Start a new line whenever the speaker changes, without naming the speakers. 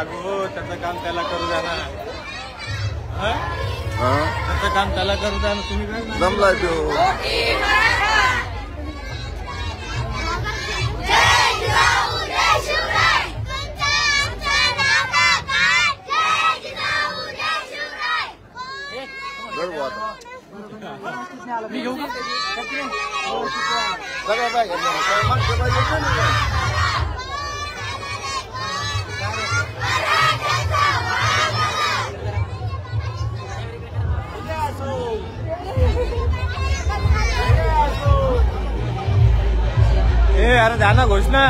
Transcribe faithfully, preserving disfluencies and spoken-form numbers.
लागू हो, त्याचं काम त्याला करू द्या ना. त्याचं काम त्याला करू द्या ना. तुम्ही काय
जमलाय तो.
मी घेऊ का? ए अरे जाना घोषणा.